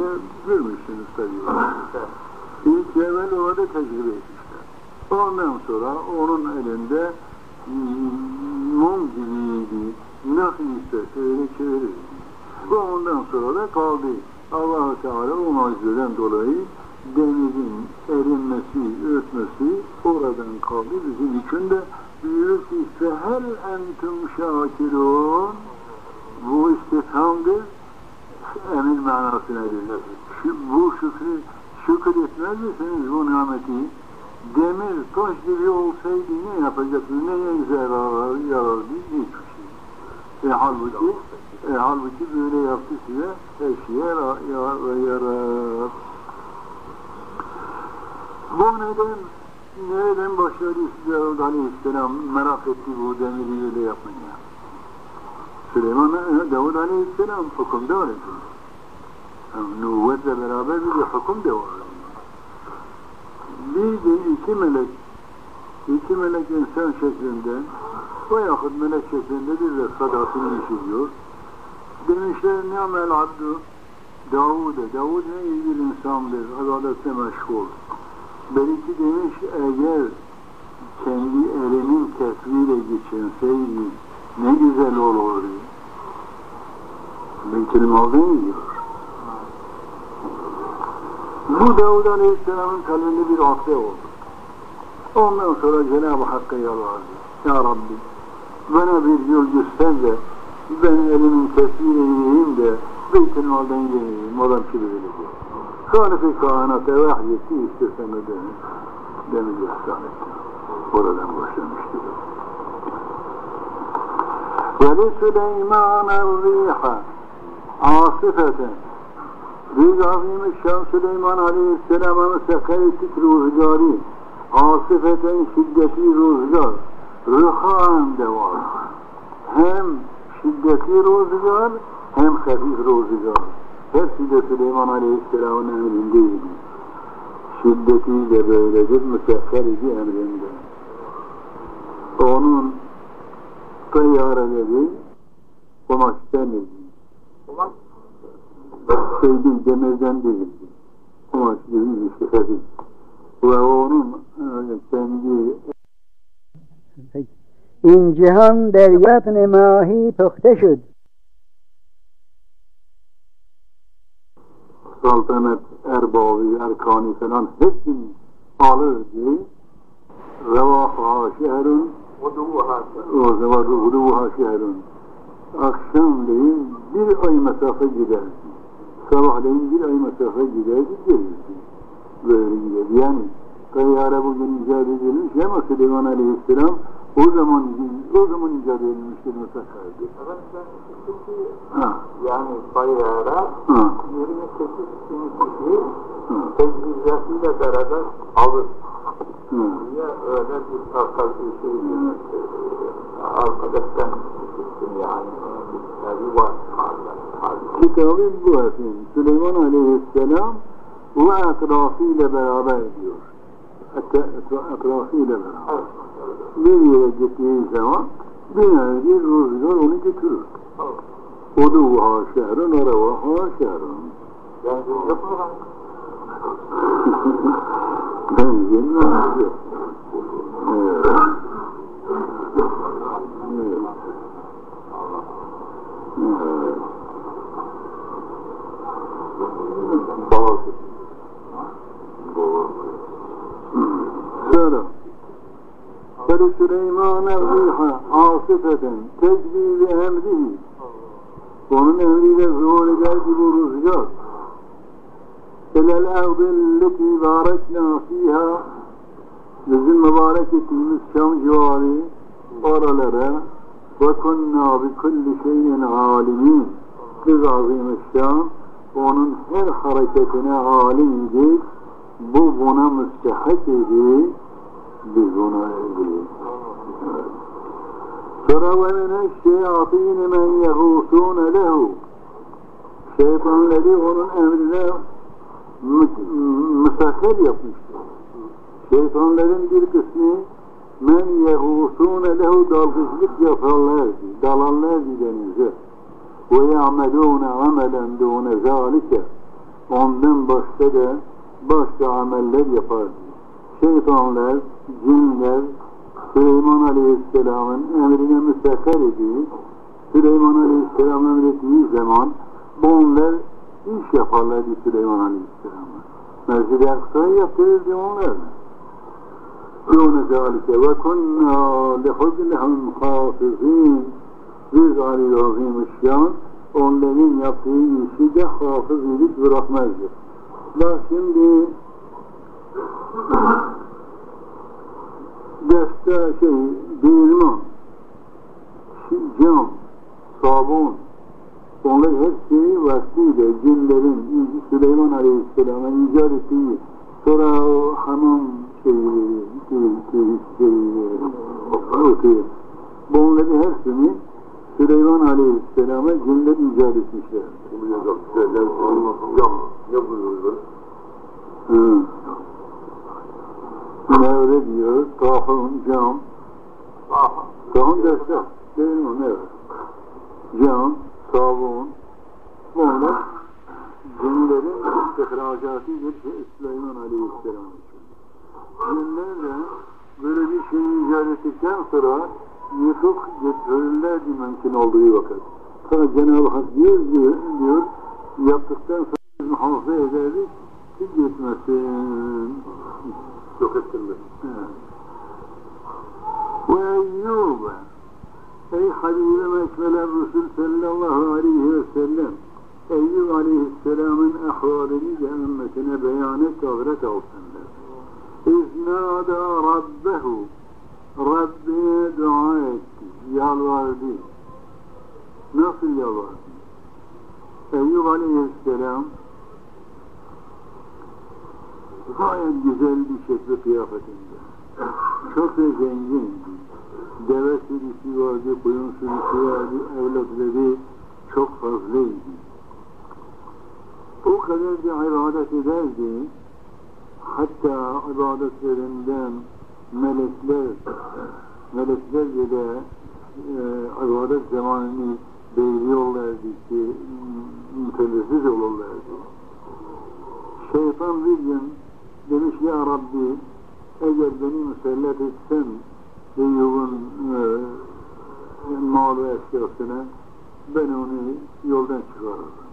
de görmüşsünüz tabii. İlk evvel orada tecrübe etmişler. Ondan sonra onun elinde mum gibiydi. Nasıl isterse öyle çevirirdi. Ve ondan sonra da kaldı. Allah-u Teala o mucizeden dolayı denizin erinmesi, örtmesi oradan kaldı. Bizim için de diyor ki fehel entum şakirun, bu istifhamdır, emir manasına gelir. Bu şükür etmez misiniz bu nimeti? Demir taş gibi olsaydı ne yapacaksınız? Neye zararı yarardı? Hiçbir şey. Halbuki böyle yaptı size her şeye yarar. Bu nereden başladı Davud Aleyhisselam merak etti bu demiri öyle yapmaya? Davud Aleyhisselam hükümde var. Nüvvetle beraber bir hüküm de var. Bir gün iki melek insan şeklinde veyahut melek şeklinde bir de sadasını işliyor. Demişler ni'mel abdu Davud ne iyi bir insandır, adaletle meşgul. Belki demiş eğer kendi elinin kesriyle geçinseydi ne güzel olurdu. Beytül Mal'dan yiyor. Bu Davud Aleyhisselam'ın kalbinde bir akde oldu. Ondan sonra Cenab-ı Hakk'a yalvardı. Ya Rabbi bana bir yol göster de ben elimin kesriyle yiyeyim de Beytül Mal'dan yiyeyim. Olan kibirlidir. Halife kainata vahyetti istesem ödemiş. Demir ihsan etti. Oradan başlamıştır. وَلِسُلَيْمَانَ الرِّيحَ عَاصِفَةً Biz Azim-i Süleyman Aleyhisselam'a müsekker ettik rüzgarı. Asifeten şiddetli rüzgar. Rühan de var. Hem şiddetli rüzgar hem hafif rüzgar. Hepsi de Süleyman Aleyhisselam'ın emrindeydi. Şiddeti de böyledir, müsekker idi emrinde. Onun tayyareleri kumaştan idi. Kumaş? Demirden değildi. Kumaş gibi bir şey hafif. Ve onun kendi این جهان در یتن ماهی پخته شد. Saltanat erbabı, erkanı falan hepsini alırdı. Revaha şehrün Uduha şehrün akşamleyin bir ay mesafe giderdi. Sabahleyin bir ay mesafe giderdi, gelirdi. Böyle giderdi. Yani tayyare bugün icat edilmiş ama Süleyman Aleyhisselam o zaman icat edilmiştir müteferdi. Yani tayyare 28 bin kişi tecrübesiyle beraber alır. Niye öyle bir arkadaştan çıktım yani. Bir var. Kitabı bu efendim. Süleyman Aleyhisselam bu etrafıyla beraber diyor. Etrafıyla beraber. Bir yere gittiği zaman binlerce rüzgar onu götürür. Uduha şehrün, revaha şehrün. Yani yok mu? Ben yenmem. Sonra Süleyman el-Riha asifeten tecrübi emrihi onun emriyle zuhur ederdi bu rüzgar elel evdilleti barekna fiha bizim mübarek ettiğimiz Şam civarı oralara ve kunna bi kulli şeyin alimin biz Azim-i Şam onun her hareketine alimdik bu buna müstehak idi biz ona ilgili sonra ve mineşşeyatîne men yehûsûne lehu şeytanları onun emrine müsahhar yapmıştır. Şeytanların bir kısmı men yehûsûne lehu dalgıçlık yaparlardı, dalarlardı denize ve ya'melûne amelen dûne zâlike ondan başka ameller yapardı. Şeytanlar, cinler, Süleyman Aleyhisselam'ın emrine müsahhar idi. Süleyman Aleyhisselam emrettiği zaman bunlar iş yaparlardı Süleyman Aleyhisselam'a. Mescid-i Aksa'yı yaptırırdı onlar. Dûne zâlike ve kunnâ lehudlehum hâfizîn. Biz alîl azîmişşân onların yaptığı işi de hafız idik bırakmazdı. Bak şimdi değirman, cam, sabun, onlar hepsi vaktiyle cinlerin Süleyman Aleyhisselam'a icat ettiği, sonra o hamam bunları hepsini Süleyman Aleyhisselam'a cinler icat etmişler. Ne buyuruyor? Ne öyle diyor? Tahun, cam. Tahun derse değil mi? Ne var? Cam, sabun. Bunlar cinlerin istihracatı Süleyman Aleyhisselam için. Cinler de böyle bir şey icat ettikten sonra yıkıp getirirlerdi mümkün olduğu vakit. Sonra Cenab-ı Hak diyor yaptıktan sonra biz muhafaza ederdik ki gitmesin. Yok ettirme. Ve Eyyûbe ey Habibi Mekmeler Resul sallallahu aleyhi ve sellem Eyyub Aleyhisselam'ın ahvalini de ümmetine beyan et, avret alsınlar. İznâda Rabbehu Rabbine dua etti, yalvardı. Nasıl yalvardı? Eyyub Aleyhisselam gayet güzel bir şekli kıyafetinde. Çok da zengindi. Deve sürüsü vardı, koyun sürüsü vardı, evlatları çok fazlaydı. O kadar da ibadet ederdi. Hatta ibadetlerinden melekler bile ibadet zamanını belirliyorlardı ki mütellezziz olurlardı. Şeytan bir gün demiş ya Rabbi eğer beni müsellet etsen Eyyub'un mal ve eşyasına ben onu yoldan çıkarırım.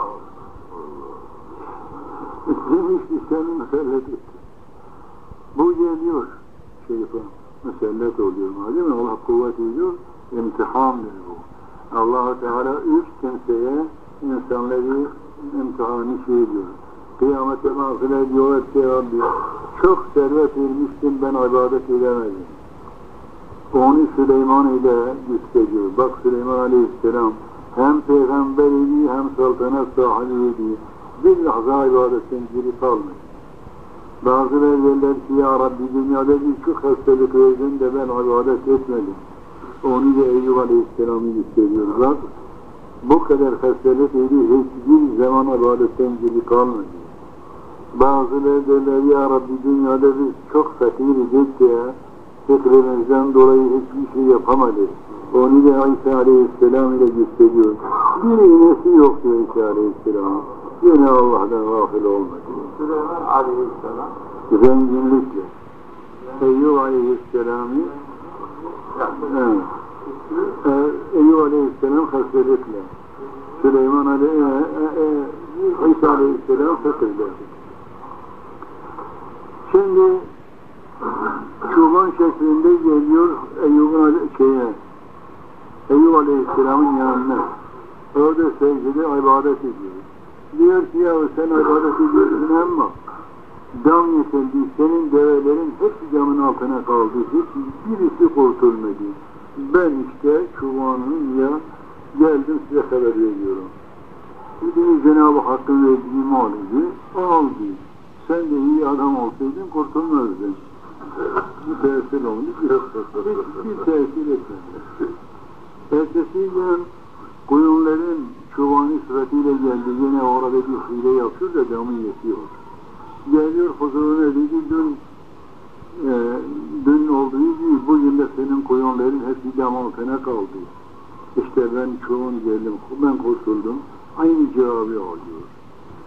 Demişti seni müsellet etti. Bu geliyor şeytan. Müsellet oluyor. Değil mi? Allah kuvvet ediyor. İmtihandır bu. Allah-u Teala üç kimseye insanları imtihanı ediyor. Kıyamete mahzine diyorlar ki Rabbi çok servet vermiştim ben ibadet edemedim. Onu Süleyman ile gösteriyor. Bak Süleyman Aleyhisselam hem peygamber idi hem saltanat sahibiydi. Bir lahza ibadetten geri kalmış. Bazıları derler ki ya Rabbi dünyada birçok hastalık verdin de ben ibadet etmedim. Onu da Eyyub Aleyhisselam'ı gösteriyor. Bak bu kadar hastalık idi hiçbir zaman ibadetten geri kalmadı. Bazıları derler ya Rabbi dünyada biz çok fakir idik ya fikrimizden dolayı hiçbir şey yapamadık. Onu da İsa Aleyhisselam ile gösteriyor. Bir iğnesi yoktu İsa Aleyhisselam'ın. Yine Allah'tan gafil olmadı. Süleyman Aleyhisselam zenginlikle. Eyyub Aleyhisselam'ı Eyyub Aleyhisselam hastalıkla. Süleyman İsa Aleyhisselam fakirle. Şimdi çoban şeklinde geliyor Eyyub Aleyhisselam'ın yanına. Orada secdede ibadet ediyor. Diyor ki ya sen ibadet ediyorsun ama dam yıkıldı, senin develerin hepsi camın altına kaldı. Birisi kurtulmadı. Ben işte çobanım ya geldim size haber veriyorum. Şimdi Cenab-ı Hakk'ın verdiği mal idi, aldı. Sen de iyi adam olsaydın kurtulmazdın. Bir tesir oldu, bir tesir etmedi. Ertesi gün koyunların çobanı sıratıyla geldi, yine orada bir hile yapıyor da damı yetiyor. Geliyor huzuruna dedi, dün olduğu gibi bugün de senin koyunların hepsi dam altına kaldı. İşte ben çoğun geldim, ben kurtuldum. Aynı cevabı alıyor. Allah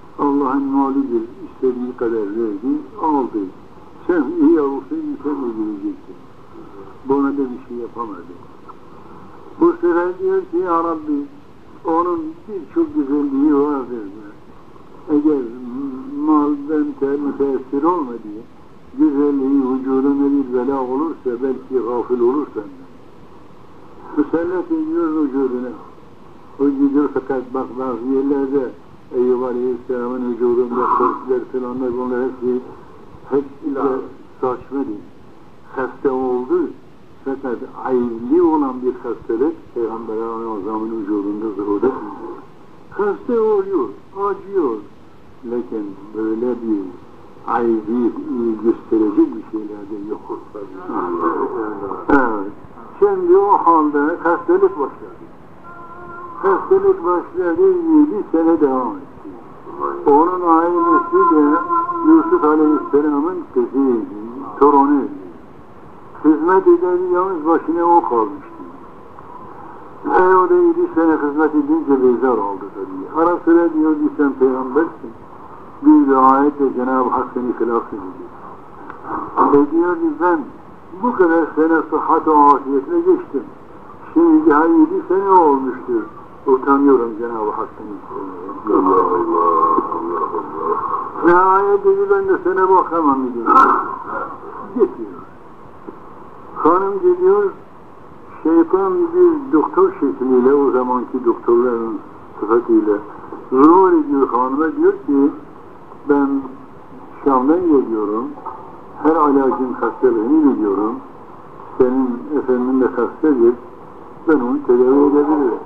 Allah'ın malidir, istediği kadar verdi, aldı. Sen iyi olsaydın sen öldüreceksin. Buna da bir şey yapamadı. Bu sefer diyor ki ya Rabbi, onun birçok güzelliği vardır. Eğer maldan müteessir olma diye, güzelliği vücuduna bir bela olursa, belki gafil olur senden. Müsellet ediyor vücuduna. O gidiyor fakat bak bazı yerlerde Eyyub Aleyhisselam'ın vücudunda korkular falanlar bunlar hepsi de saçma değil. Hasta oldu fakat ayıblı olan bir hastalık Peygamber Aleyhisselam'ın vücudunda zuhur etmiyor. Hasta oluyor, acıyor. Lakin böyle bir ayıbı gösterecek bir şeyler de yok. Evet. Şimdi o halde hastalık başladı. Hastalık başladı, 7 sene devam etti. Onun ailesi de Yusuf Aleyhisselam'ın kızıydı, torunuydu. Hizmet eden yalnız başına o kalmıştı. O da 7 sene hizmet edince bezar oldu tabii. Ara sıra diyor ki sen peygambersin. Bir ayetle Cenab-ı Hak seni hilaf edecek. Diyor ki ben bu kadar sene sıhhat ve afiyetle geçtim. Şimdi daha 7 sene olmuştur. Utanıyorum Cenab-ı Hakk'ın istemeye. Allah Allah. Nihayet dedi ben de sana bakamam diyor. Getiriyor. Hanım gidiyor, şeytan bir doktor şekliyle, o zamanki doktorların sıfatıyla zuhur ediyor hanıma, diyor ki ben Şam'dan geliyorum, her alacın hastalığını biliyorum, senin efendin de hastadır, ben onu tedavi edebilirim.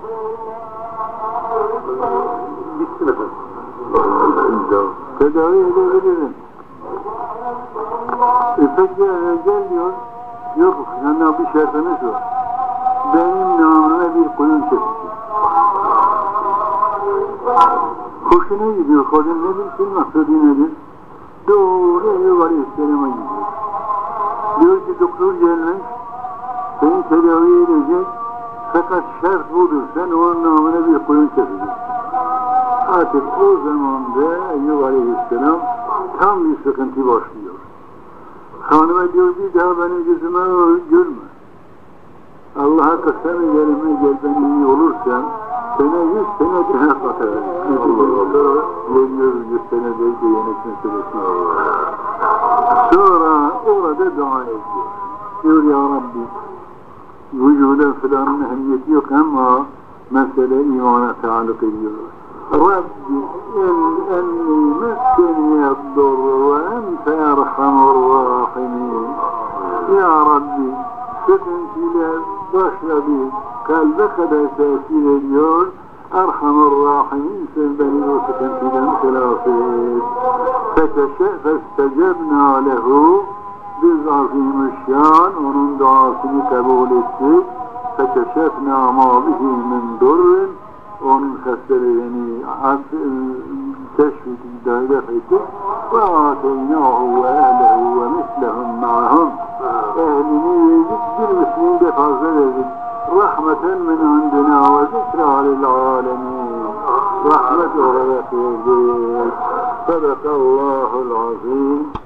Bitsin efendim. Tedavi edebilirim. Peki gel diyor, yok yanına bir şartımız var. Benim namıma bir koyun kesecek. Hoşuna gidiyor kadın, ne bilsin maksadı nedir? Doğru Eyyub Aleyhisselam'a gidiyor. Diyor ki doktor gelmiş, seni tedavi edecek, fakat şart budur, sen onun namına bir koyun keseceksin. Artık o zaman da Eyyub Aleyhisselam tam bir sıkıntı başlıyor. Hanıma diyor ki daha beni gözüme görme. Allah'a kasem ederim, gel ben iyi olursan sana 100 sene cennet atarım. Geliyor 100 sene belki yönetme süresi. Sonra orada dua ediyor. Diyor ya Rabbi, vücuda filanın ehemmiyeti yok ama mesele imana taaluk ediyor. Rabbi enni meskeni yaddur ve ente erhamur rahimin. Ya Rabbi, sıkıntılar başladı, kalbe kadar tesir ediyor. Erhamur rahimin, sen beni o sıkıntıdan hilaf et. Festecebna lehu, biz azimüşşan onun duasını kabul ettik. Fekeşefna ma bihi min durrin, onun hastalığını teşvik def ettik. Ve ateynahu ve ehlehu ve mislehum ma'hum, ehlini verdik, bir mislini de fazla verdik. Rahmeten min indina ve zikra lil alemin, rahmet olarak verdik. Sadakallahul azim.